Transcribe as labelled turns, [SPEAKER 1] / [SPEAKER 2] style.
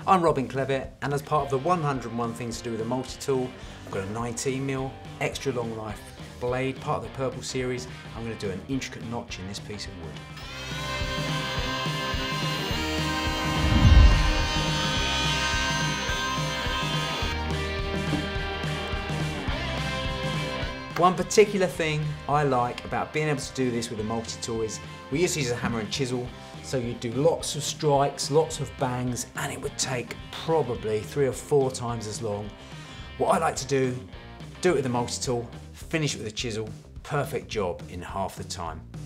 [SPEAKER 1] I'm Robin Clevitt, and as part of the 101 things to do with a multi-tool, I've got a 19mm extra long life blade, part of the Purple series. I'm going to do an intricate notch in this piece of wood. One particular thing I like about being able to do this with a multi-tool is we used to use a hammer and chisel, so you'd do lots of strikes, lots of bangs, and it would take probably 3 or 4 times as long. What I like to do it with a multi-tool, finish it with a chisel, perfect job in half the time.